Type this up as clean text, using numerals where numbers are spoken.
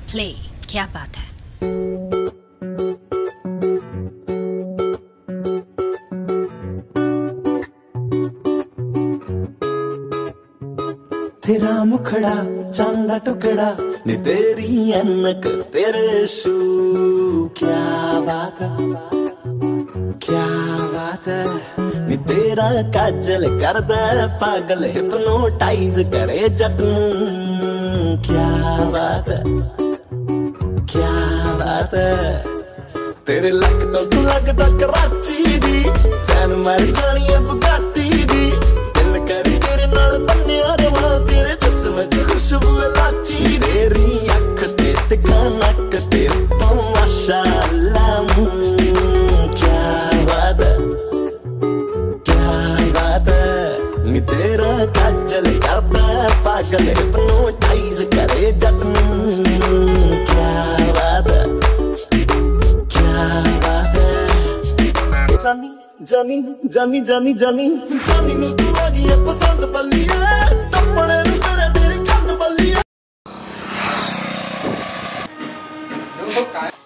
Play, क्या बात है। तेरा मुखड़ा चांदा टुकड़ा नी तेरी अनक तेरे शू, क्या बात है, क्या बात है। नी तेरा काजल कर दे पागल, हिप्नोटाइज करे जट नूं, क्या बात है, क्या बात है। तेरे लक तो लगदा कराची दी, फैन मर जानी है बुगाटी दी। दिल कर तेरे नाल बन्निया रवां, तेरे जिस्म च खुशबू लाची। तेरी अख ते तिखा नक ते तो माशाअल्लाह, क्या बात है, क्या बात है। नी तेरा काजल करदा पागल, हिप्नोटाइज करे जट नूं, क्या बात है, क्या बात है। जानी जानी जानी जानी जानी जानी नू तू आ गई है पसंद बल्लिया, टप्पड़े नू फिरे तेरी कंध बल्लिया।